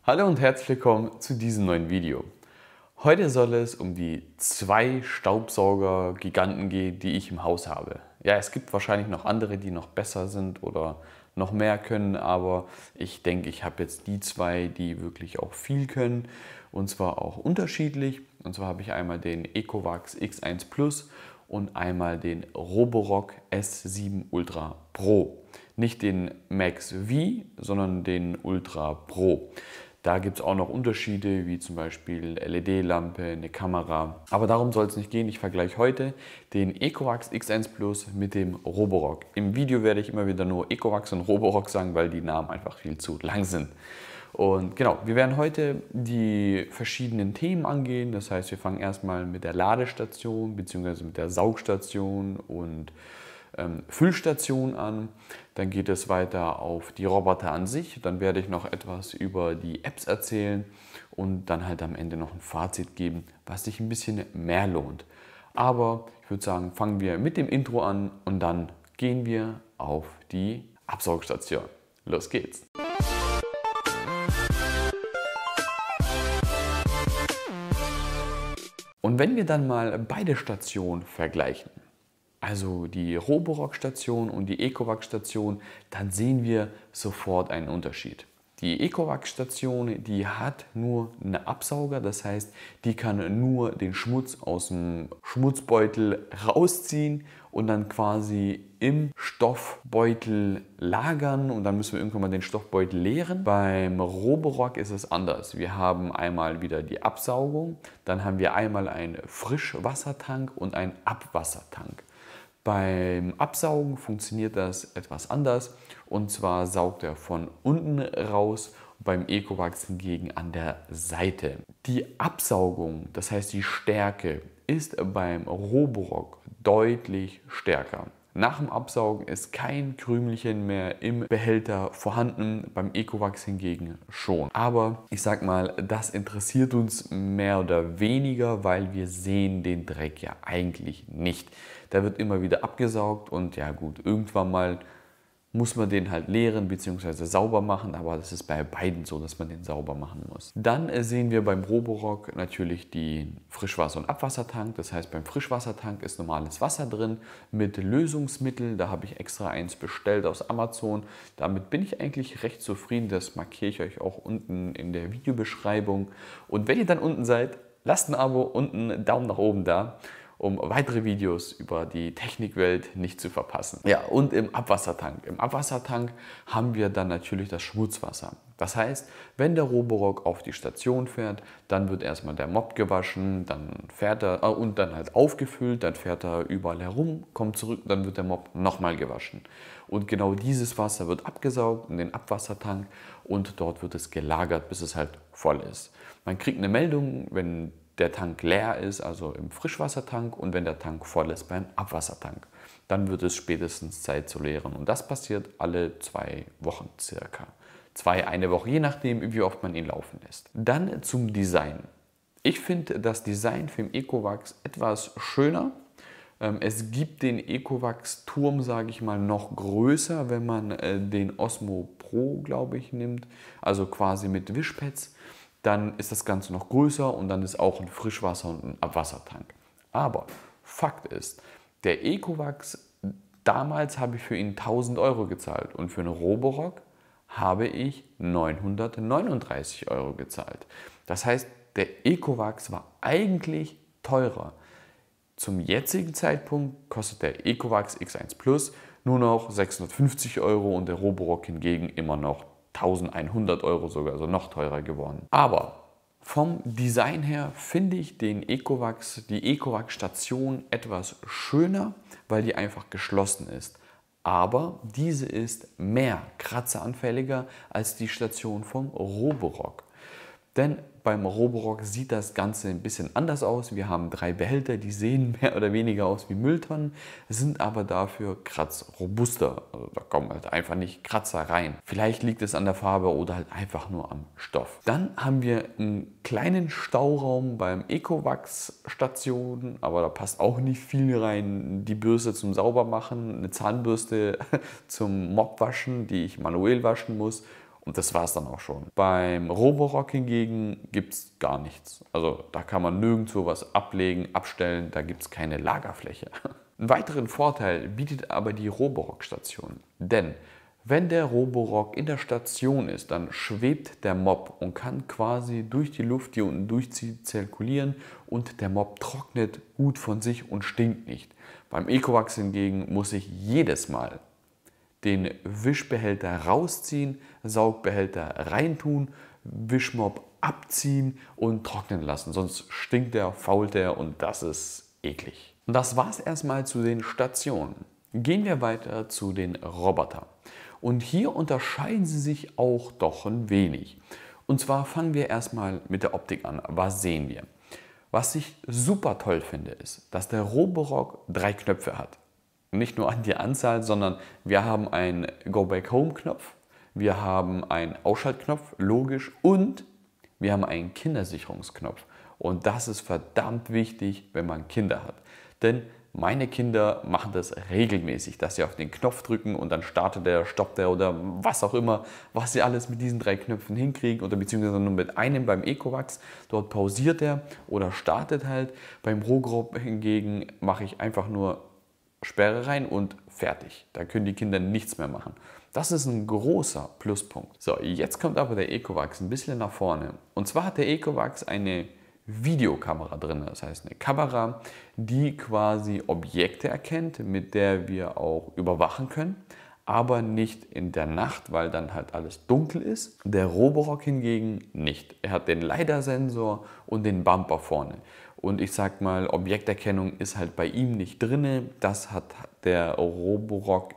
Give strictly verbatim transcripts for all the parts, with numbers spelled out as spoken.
Hallo und herzlich willkommen zu diesem neuen Video. Heute soll es um die zwei Staubsauger-Giganten gehen, die ich im Haus habe. Ja, es gibt wahrscheinlich noch andere, die noch besser sind oder noch mehr können, aber ich denke, ich habe jetzt die zwei, die wirklich auch viel können und zwar auch unterschiedlich. Und zwar habe ich einmal den Ecovacs X eins Plus und einmal den Roborock S sieben Ultra Pro. Nicht den Max V, sondern den Ultra Pro. Da gibt es auch noch Unterschiede, wie zum Beispiel L E D-Lampe, eine Kamera. Aber darum soll es nicht gehen. Ich vergleiche heute den Ecovacs X eins Plus mit dem Roborock. Im Video werde ich immer wieder nur Ecovacs und Roborock sagen, weil die Namen einfach viel zu lang sind. Und genau, wir werden heute die verschiedenen Themen angehen. Das heißt, wir fangen erstmal mit der Ladestation bzw. mit der Saugstation und ähm, Füllstation an. Dann geht es weiter auf die Roboter an sich. Dann werde ich noch etwas über die Apps erzählen und dann halt am Ende noch ein Fazit geben, was sich ein bisschen mehr lohnt. Aber ich würde sagen, fangen wir mit dem Intro an und dann gehen wir auf die Absaugstation. Los geht's! Und wenn wir dann mal beide Stationen vergleichen, also die Roborock-Station und die Ecovacs-Station, dann sehen wir sofort einen Unterschied. Die Ecovacs-Station, die hat nur einen Absauger, das heißt, die kann nur den Schmutz aus dem Schmutzbeutel rausziehen und dann quasi im Stoffbeutel lagern und dann müssen wir irgendwann mal den Stoffbeutel leeren. Beim Roborock ist es anders. Wir haben einmal wieder die Absaugung, dann haben wir einmal einen Frischwassertank und einen Abwassertank. Beim Absaugen funktioniert das etwas anders und zwar saugt er von unten raus, beim Ecovacs hingegen an der Seite. Die Absaugung, das heißt die Stärke, ist beim Roborock deutlich stärker. Nach dem Absaugen ist kein Krümelchen mehr im Behälter vorhanden, beim Ecovacs hingegen schon. Aber ich sag mal, das interessiert uns mehr oder weniger, weil wir sehen den Dreck ja eigentlich nicht. Da wird immer wieder abgesaugt und ja gut, irgendwann mal muss man den halt leeren bzw. sauber machen, aber das ist bei beiden so, dass man den sauber machen muss. Dann sehen wir beim Roborock natürlich den Frischwasser- und Abwassertank. Das heißt, beim Frischwassertank ist normales Wasser drin mit Lösungsmittel. Da habe ich extra eins bestellt aus Amazon. Damit bin ich eigentlich recht zufrieden. Das markiere ich euch auch unten in der Videobeschreibung. Und wenn ihr dann unten seid, lasst ein Abo und einen Daumen nach oben da, um weitere Videos über die Technikwelt nicht zu verpassen. Ja, und im Abwassertank. Im Abwassertank haben wir dann natürlich das Schmutzwasser. Das heißt, wenn der Roborock auf die Station fährt, dann wird erstmal der Mob gewaschen, dann fährt er äh, und dann halt aufgefüllt, dann fährt er überall herum, kommt zurück, dann wird der Mob nochmal gewaschen. Und genau dieses Wasser wird abgesaugt in den Abwassertank und dort wird es gelagert, bis es halt voll ist. Man kriegt eine Meldung, wenn der Tank leer ist, also im Frischwassertank, und wenn der Tank voll ist beim Abwassertank. Dann wird es spätestens Zeit zu leeren und das passiert alle zwei Wochen circa. Zwei, eine Woche, je nachdem, wie oft man ihn laufen lässt. Dann zum Design. Ich finde das Design für den Ecovacs etwas schöner. Es gibt den Ecovacs Turm, sage ich mal, noch größer, wenn man den Osmo Pro, glaube ich, nimmt, also quasi mit Wischpads. Dann ist das Ganze noch größer und dann ist auch ein Frischwasser- und ein Abwassertank. Aber Fakt ist, der Ecovacs, damals habe ich für ihn tausend Euro gezahlt und für einen Roborock habe ich neunhundertneununddreißig Euro gezahlt. Das heißt, der Ecovacs war eigentlich teurer. Zum jetzigen Zeitpunkt kostet der Ecovacs X eins Plus nur noch sechshundertfünfzig Euro und der Roborock hingegen immer noch eintausendeinhundert Euro sogar, also noch teurer geworden. Aber vom Design her finde ich den Ecovacs, die Ecovacs Station etwas schöner, weil die einfach geschlossen ist. Aber diese ist mehr kratzeranfälliger als die Station vom Roborock. Denn beim Roborock sieht das Ganze ein bisschen anders aus. Wir haben drei Behälter, die sehen mehr oder weniger aus wie Mülltonnen, sind aber dafür kratzrobuster. Also da kommen halt einfach nicht Kratzer rein. Vielleicht liegt es an der Farbe oder halt einfach nur am Stoff. Dann haben wir einen kleinen Stauraum beim Ecovacs Station, aber da passt auch nicht viel rein. Die Bürste zum Saubermachen, eine Zahnbürste zum Mopwaschen, die ich manuell waschen muss, Und das war es dann auch schon. Beim Roborock hingegen gibt es gar nichts. Also da kann man nirgendwo was ablegen, abstellen, da gibt es keine Lagerfläche. Einen weiteren Vorteil bietet aber die Roborock-Station. Denn wenn der Roborock in der Station ist, dann schwebt der Mob und kann quasi durch die Luft, die unten durchzieht, zirkulieren und der Mob trocknet gut von sich und stinkt nicht. Beim Ecovacs hingegen muss ich jedes Mal den Wischbehälter rausziehen, Saugbehälter reintun, Wischmob abziehen und trocknen lassen. Sonst stinkt der, fault der und das ist eklig. Und das war es erstmal zu den Stationen. Gehen wir weiter zu den Robotern. Und hier unterscheiden sie sich auch doch ein wenig. Und zwar fangen wir erstmal mit der Optik an. Was sehen wir? Was ich super toll finde, ist, dass der Roborock drei Knöpfe hat. Nicht nur an die Anzahl, sondern wir haben einen Go-Back-Home-Knopf, wir haben einen Ausschaltknopf, logisch, und wir haben einen Kindersicherungsknopf. Und das ist verdammt wichtig, wenn man Kinder hat. Denn meine Kinder machen das regelmäßig, dass sie auf den Knopf drücken und dann startet er, stoppt er oder was auch immer, was sie alles mit diesen drei Knöpfen hinkriegen oder beziehungsweise nur mit einem beim Ecovacs. Dort pausiert er oder startet halt. Beim Roborock hingegen mache ich einfach nur Sperre rein und fertig. Da können die Kinder nichts mehr machen. Das ist ein großer Pluspunkt. So, jetzt kommt aber der Ecovacs ein bisschen nach vorne. Und zwar hat der Ecovacs eine Videokamera drin. Das heißt eine Kamera, die quasi Objekte erkennt, mit der wir auch überwachen können, aber nicht in der Nacht, weil dann halt alles dunkel ist. Der Roborock hingegen nicht. Er hat den LiDAR-Sensor und den Bumper vorne. Und ich sag mal, Objekterkennung ist halt bei ihm nicht drin. Das hat der Roborock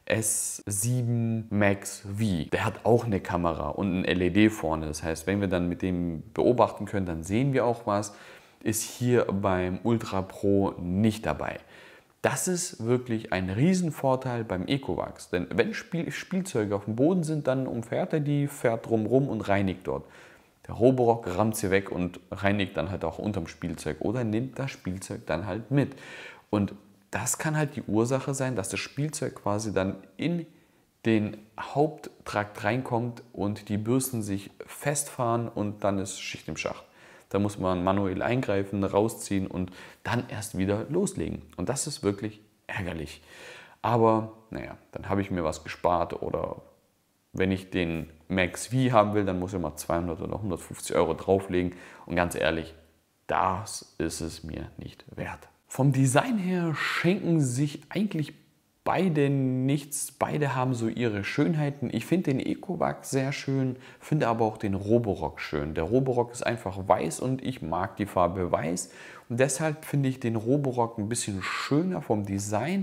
S sieben Max V. Der hat auch eine Kamera und ein L E D vorne. Das heißt, wenn wir dann mit dem beobachten können, dann sehen wir auch was. Ist hier beim Ultra Pro nicht dabei. Das ist wirklich ein Riesenvorteil beim Ecovacs. Denn wenn Spiel Spielzeuge auf dem Boden sind, dann umfährt er die, fährt drumherum und reinigt dort. Der Roborock rammt sie weg und reinigt dann halt auch unterm Spielzeug oder nimmt das Spielzeug dann halt mit. Und das kann halt die Ursache sein, dass das Spielzeug quasi dann in den Haupttrakt reinkommt und die Bürsten sich festfahren und dann ist Schicht im Schacht. Da muss man manuell eingreifen, rausziehen und dann erst wieder loslegen. Und das ist wirklich ärgerlich. Aber naja, dann habe ich mir was gespart oder wenn ich den Max V haben will, dann muss ich mal zweihundert oder hundertfünfzig Euro drauflegen. Und ganz ehrlich, das ist es mir nicht wert. Vom Design her schenken sich eigentlich beide nichts. Beide haben so ihre Schönheiten. Ich finde den Ecovacs sehr schön, finde aber auch den Roborock schön. Der Roborock ist einfach weiß und ich mag die Farbe weiß. Und deshalb finde ich den Roborock ein bisschen schöner vom Design.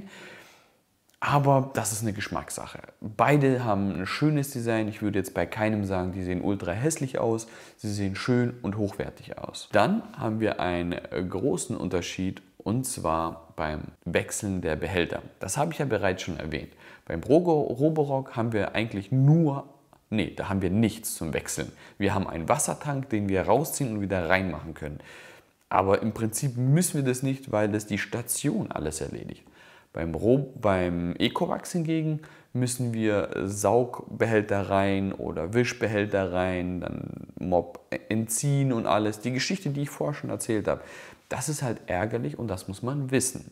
Aber das ist eine Geschmackssache. Beide haben ein schönes Design. Ich würde jetzt bei keinem sagen, die sehen ultra hässlich aus. Sie sehen schön und hochwertig aus. Dann haben wir einen großen Unterschied und zwar beim Wechseln der Behälter. Das habe ich ja bereits schon erwähnt. Beim Roborock haben wir eigentlich nur, nee, da haben wir nichts zum Wechseln. Wir haben einen Wassertank, den wir rausziehen und wieder reinmachen können. Aber im Prinzip müssen wir das nicht, weil das die Station alles erledigt. Beim, beim Ecovacs hingegen müssen wir Saugbehälter rein oder Wischbehälter rein, dann Mob entziehen und alles. Die Geschichte, die ich vorher schon erzählt habe, das ist halt ärgerlich und das muss man wissen.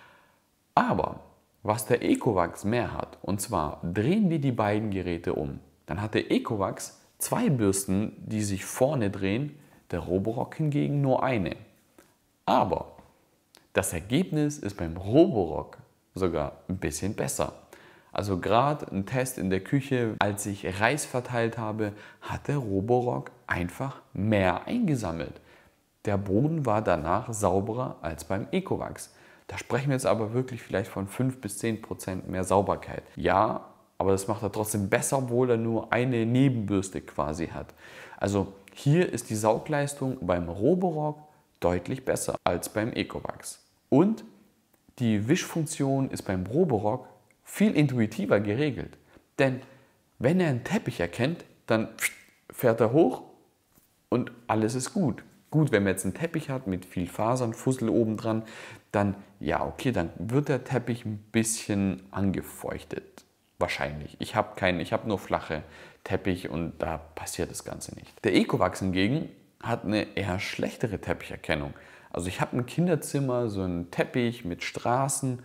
Aber was der Ecovacs mehr hat, und zwar drehen wir die beiden Geräte um, dann hat der Ecovacs zwei Bürsten, die sich vorne drehen, der Roborock hingegen nur eine. Aber das Ergebnis ist beim Roborock sogar ein bisschen besser. Also gerade ein Test in der Küche, als ich Reis verteilt habe, hat der Roborock einfach mehr eingesammelt. Der Boden war danach sauberer als beim Ecovacs. Da sprechen wir jetzt aber wirklich vielleicht von fünf bis zehn Prozent mehr Sauberkeit. Ja, aber das macht er trotzdem besser, obwohl er nur eine Nebenbürste quasi hat. Also hier ist die Saugleistung beim Roborock deutlich besser als beim Ecovacs. Und die Wischfunktion ist beim Roborock viel intuitiver geregelt. Denn wenn er einen Teppich erkennt, dann fährt er hoch und alles ist gut. Gut, wenn man jetzt einen Teppich hat mit viel Fasern, Fussel oben dran, dann ja okay, dann wird der Teppich ein bisschen angefeuchtet. Wahrscheinlich. Ich habe keinen, ich habe nur flache Teppich und da passiert das Ganze nicht. Der Ecowax hingegen hat eine eher schlechtere Teppicherkennung. Also ich habe ein Kinderzimmer, so einen Teppich mit Straßen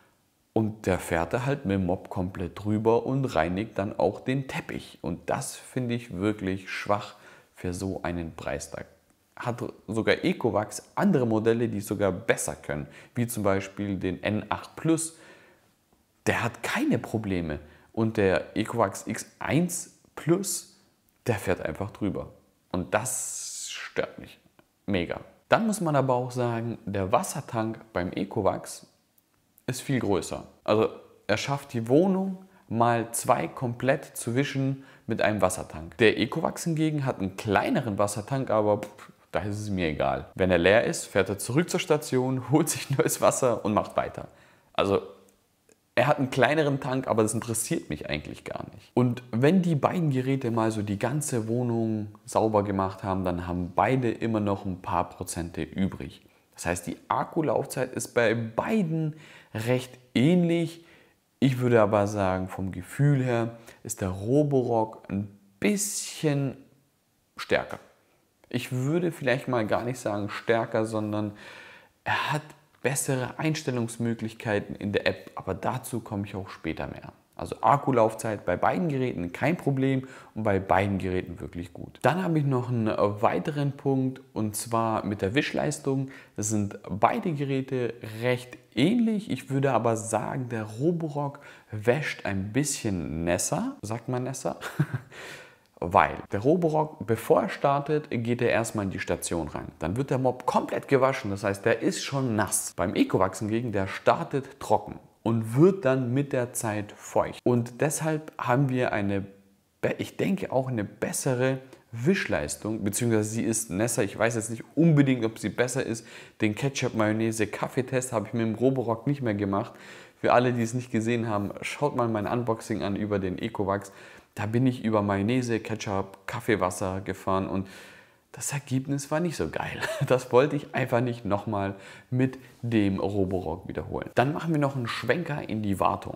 und der fährt da halt mit dem Mop komplett drüber und reinigt dann auch den Teppich. Und das finde ich wirklich schwach für so einen Preistag. Hat sogar Ecowax andere Modelle, die sogar besser können, wie zum Beispiel den N acht Plus. Der hat keine Probleme. Und der Ecowax X eins Plus, der fährt einfach drüber. Und das stört mich mega. Dann muss man aber auch sagen, der Wassertank beim Ecowax ist viel größer. Also er schafft die Wohnung mal zwei komplett zu wischen mit einem Wassertank. Der Ecowax hingegen hat einen kleineren Wassertank, aber pff, da ist es mir egal. Wenn er leer ist, fährt er zurück zur Station, holt sich neues Wasser und macht weiter. Also er hat einen kleineren Tank, aber das interessiert mich eigentlich gar nicht. Und wenn die beiden Geräte mal so die ganze Wohnung sauber gemacht haben, dann haben beide immer noch ein paar Prozente übrig. Das heißt, die Akkulaufzeit ist bei beiden recht ähnlich. Ich würde aber sagen, vom Gefühl her ist der Roborock ein bisschen stärker. Ich würde vielleicht mal gar nicht sagen stärker, sondern er hat bessere Einstellungsmöglichkeiten in der App, aber dazu komme ich auch später mehr. Also Akkulaufzeit bei beiden Geräten kein Problem und bei beiden Geräten wirklich gut. Dann habe ich noch einen weiteren Punkt und zwar mit der Wischleistung. Das sind beide Geräte recht ähnlich. Ich würde aber sagen, der Roborock wäscht ein bisschen nässer. Sagt man nässer? Weil der Roborock, bevor er startet, geht er erstmal in die Station rein. Dann wird der Mop komplett gewaschen, das heißt, der ist schon nass. Beim Ecowax hingegen, der startet trocken und wird dann mit der Zeit feucht. Und deshalb haben wir eine, ich denke auch eine bessere Wischleistung, beziehungsweise sie ist nässer. Ich weiß jetzt nicht unbedingt, ob sie besser ist. Den Ketchup-Mayonnaise-Kaffeetest habe ich mit dem Roborock nicht mehr gemacht. Für alle, die es nicht gesehen haben, schaut mal mein Unboxing an über den Ecowax. Da bin ich über Mayonnaise, Ketchup, Kaffeewasser gefahren und das Ergebnis war nicht so geil. Das wollte ich einfach nicht nochmal mit dem Roborock wiederholen. Dann machen wir noch einen Schwenker in die Wartung.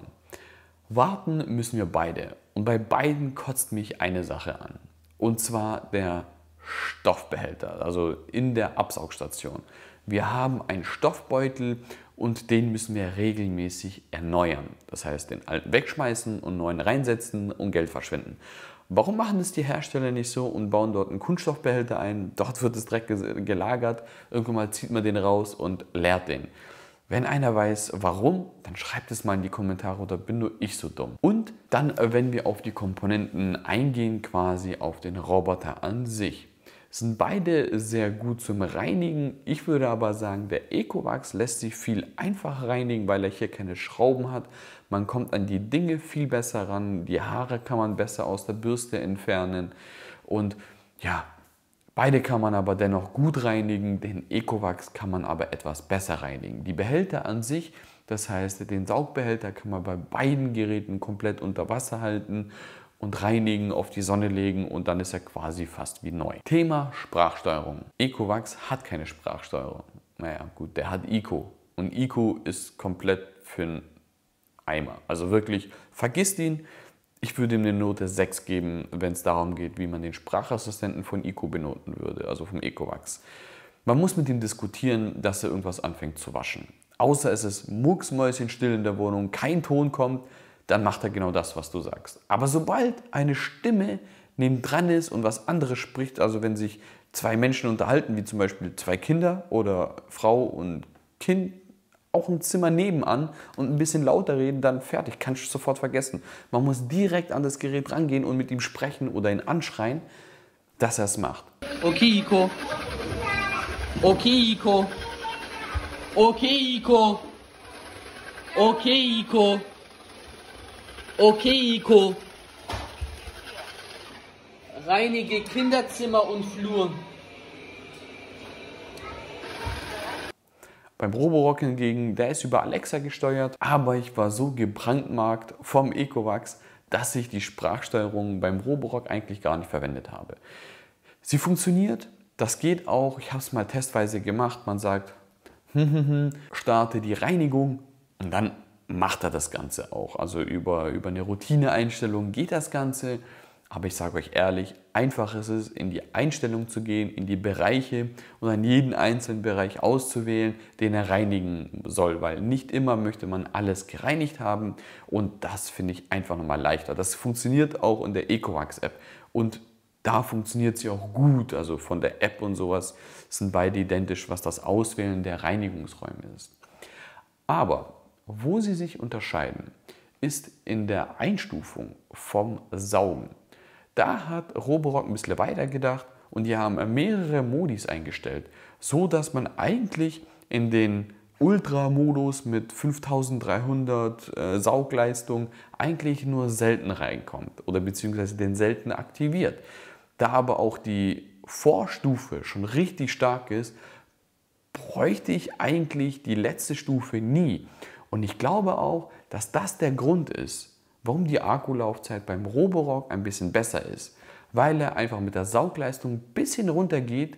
Warten müssen wir beide und bei beiden kotzt mich eine Sache an. Und zwar der Stoffbehälter, also in der Absaugstation. Wir haben einen Stoffbeutel und den müssen wir regelmäßig erneuern. Das heißt, den alten wegschmeißen und neuen reinsetzen und Geld verschwenden. Warum machen das die Hersteller nicht so und bauen dort einen Kunststoffbehälter ein? Dort wird es direkt gelagert, irgendwann mal zieht man den raus und leert den. Wenn einer weiß, warum, dann schreibt es mal in die Kommentare oder bin nur ich so dumm. Und dann, wenn wir auf die Komponenten eingehen, quasi auf den Roboter an sich. Sind beide sehr gut zum Reinigen. Ich würde aber sagen, der Ecowax lässt sich viel einfacher reinigen, weil er hier keine Schrauben hat. Man kommt an die Dinge viel besser ran. Die Haare kann man besser aus der Bürste entfernen. Und ja, beide kann man aber dennoch gut reinigen. Den Ecowax kann man aber etwas besser reinigen. Die Behälter an sich, das heißt, den Saugbehälter kann man bei beiden Geräten komplett unter Wasser halten und reinigen, auf die Sonne legen und dann ist er quasi fast wie neu. Thema Sprachsteuerung. Ecowax hat keine Sprachsteuerung. Naja gut, der hat Eco und Eco ist komplett für einen Eimer. Also wirklich, vergisst ihn. Ich würde ihm eine Note sechs geben, wenn es darum geht, wie man den Sprachassistenten von Eco benoten würde, also vom Ecowax. Man muss mit ihm diskutieren, dass er irgendwas anfängt zu waschen. Außer es ist mucksmäuschenstill in der Wohnung, kein Ton kommt, dann macht er genau das, was du sagst. Aber sobald eine Stimme nebendran ist und was anderes spricht, also wenn sich zwei Menschen unterhalten, wie zum Beispiel zwei Kinder oder Frau und Kind, auch im Zimmer nebenan und ein bisschen lauter reden, dann fertig, kannst du sofort vergessen. Man muss direkt an das Gerät rangehen und mit ihm sprechen oder ihn anschreien, dass er es macht. Okay, Ico. Okay, Ico. Okay, Ico. Okay, Ico. Okay, Ico. Reinige Kinderzimmer und Flur. Beim Roborock hingegen, der ist über Alexa gesteuert, aber ich war so gebrandmarkt vom Ecowax, dass ich die Sprachsteuerung beim Roborock eigentlich gar nicht verwendet habe. Sie funktioniert, das geht auch, ich habe es mal testweise gemacht, man sagt, starte die Reinigung und dann macht er das Ganze auch. Also über, über eine Routineeinstellung geht das Ganze. Aber ich sage euch ehrlich, einfach ist es, in die Einstellung zu gehen, in die Bereiche und dann jeden einzelnen Bereich auszuwählen, den er reinigen soll. Weil nicht immer möchte man alles gereinigt haben und das finde ich einfach nochmal leichter. Das funktioniert auch in der Ecowax-App und da funktioniert sie auch gut. Also von der App und sowas sind beide identisch, was das Auswählen der Reinigungsräume ist. Aber wo sie sich unterscheiden, ist in der Einstufung vom Saugen. Da hat Roborock ein bisschen weiter gedacht und die haben mehrere Modis eingestellt, so dass man eigentlich in den Ultra-Modus mit fünftausenddreihundert äh, Saugleistung eigentlich nur selten reinkommt oder beziehungsweise den selten aktiviert. Da aber auch die Vorstufe schon richtig stark ist, bräuchte ich eigentlich die letzte Stufe nie. Und ich glaube auch, dass das der Grund ist, warum die Akkulaufzeit beim Roborock ein bisschen besser ist. Weil er einfach mit der Saugleistung ein bisschen runtergeht,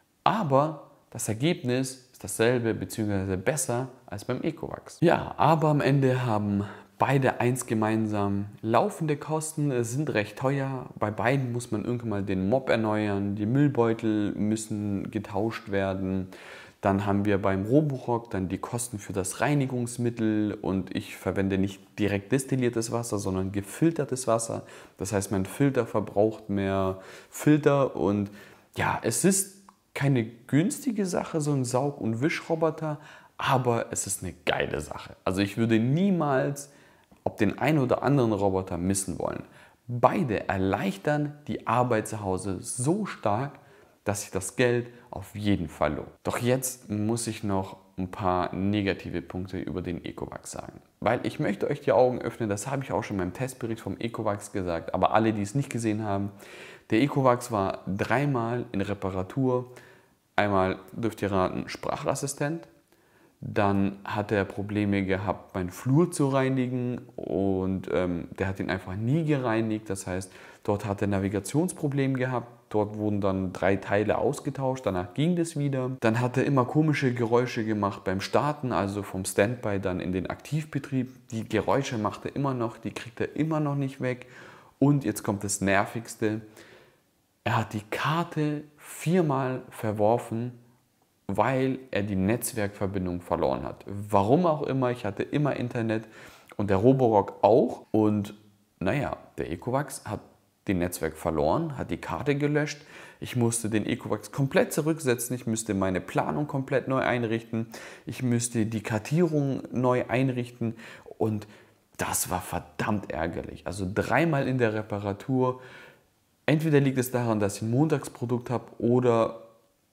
aber das Ergebnis ist dasselbe bzw. besser als beim Ecowax. Ja, aber am Ende haben beide eins gemeinsam. Laufende Kosten sind recht teuer. Bei beiden muss man irgendwann mal den Mop erneuern, die Müllbeutel müssen getauscht werden. Dann haben wir beim Roborock dann die Kosten für das Reinigungsmittel und ich verwende nicht direkt destilliertes Wasser, sondern gefiltertes Wasser. Das heißt, mein Filter verbraucht mehr Filter und ja, es ist keine günstige Sache, so ein Saug- und Wischroboter, aber es ist eine geile Sache. Also ich würde niemals ob den einen oder anderen Roboter missen wollen. Beide erleichtern die Arbeit zu Hause so stark, dass sich das Geld auf jeden Fall lohnt. Doch jetzt muss ich noch ein paar negative Punkte über den Ecowax sagen. Weil ich möchte euch die Augen öffnen, das habe ich auch schon in meinem Testbericht vom Ecowax gesagt, aber alle, die es nicht gesehen haben, der Ecowax war dreimal in Reparatur. Einmal dürft ihr raten, Sprachassistent. Dann hat er Probleme gehabt, meinen Flur zu reinigen und ähm, der hat ihn einfach nie gereinigt. Das heißt, dort hat er Navigationsprobleme gehabt. Dort wurden dann drei Teile ausgetauscht, danach ging das wieder. Dann hat er immer komische Geräusche gemacht beim Starten, also vom Standby dann in den Aktivbetrieb. Die Geräusche macht er immer noch, die kriegt er immer noch nicht weg. Und jetzt kommt das Nervigste, er hat die Karte viermal verworfen, weil er die Netzwerkverbindung verloren hat. Warum auch immer, ich hatte immer Internet und der Roborock auch. Und naja, der Ecowax hat den Netzwerk verloren, hat die Karte gelöscht. Ich musste den Ecowax komplett zurücksetzen, ich müsste meine Planung komplett neu einrichten, ich müsste die Kartierung neu einrichten und das war verdammt ärgerlich. Also dreimal in der Reparatur. Entweder liegt es daran, dass ich ein Montagsprodukt habe oder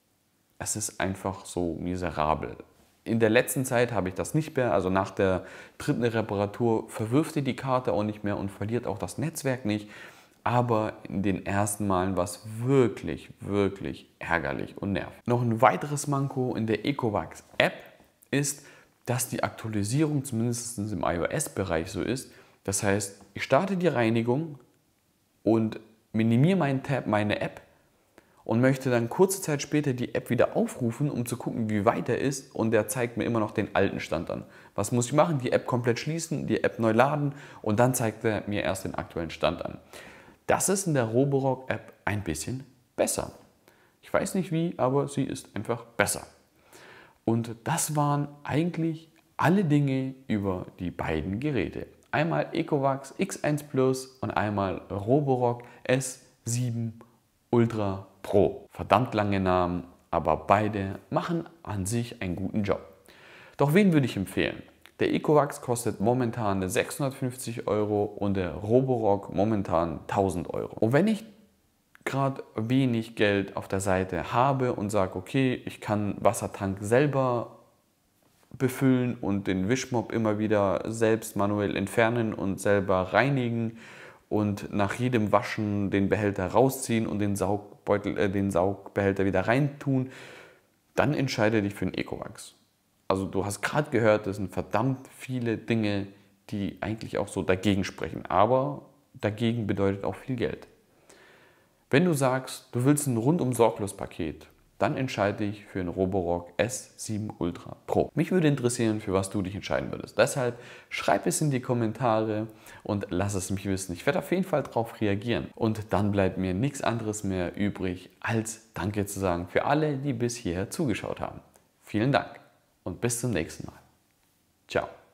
es ist einfach so miserabel. In der letzten Zeit habe ich das nicht mehr, also nach der dritten Reparatur verwirft ihr die Karte auch nicht mehr und verliert auch das Netzwerk nicht. Aber in den ersten Malen war es wirklich, wirklich ärgerlich und nervig. Noch ein weiteres Manko in der Ecowax-App ist, dass die Aktualisierung zumindest im iOS-Bereich so ist. Das heißt, ich starte die Reinigung und minimiere meinen Tab, meine App und möchte dann kurze Zeit später die App wieder aufrufen, um zu gucken, wie weit er ist und der zeigt mir immer noch den alten Stand an. Was muss ich machen? Die App komplett schließen, die App neu laden und dann zeigt er mir erst den aktuellen Stand an. Das ist in der Roborock-App ein bisschen besser. Ich weiß nicht wie, aber sie ist einfach besser. Und das waren eigentlich alle Dinge über die beiden Geräte. Einmal Ecowax X eins Plus und einmal Roborock S sieben Ultra Pro. Verdammt lange Namen, aber beide machen an sich einen guten Job. Doch wen würde ich empfehlen? Der Ecowax kostet momentan sechshundertfünfzig Euro und der Roborock momentan tausend Euro. Und wenn ich gerade wenig Geld auf der Seite habe und sage, okay, ich kann Wassertank selber befüllen und den Wischmopp immer wieder selbst manuell entfernen und selber reinigen und nach jedem Waschen den Behälter rausziehen und den Saugbeutel, äh, den Saugbehälter wieder reintun, dann entscheide dich für den Ecowax. Also du hast gerade gehört, das sind verdammt viele Dinge, die eigentlich auch so dagegen sprechen. Aber dagegen bedeutet auch viel Geld. Wenn du sagst, du willst ein rundum sorglos Paket, dann entscheide ich für den Roborock S sieben Ultra Pro. Mich würde interessieren, für was du dich entscheiden würdest. Deshalb schreib es in die Kommentare und lass es mich wissen. Ich werde auf jeden Fall darauf reagieren. Und dann bleibt mir nichts anderes mehr übrig, als Danke zu sagen für alle, die bis hierher zugeschaut haben. Vielen Dank und bis zum nächsten Mal. Ciao.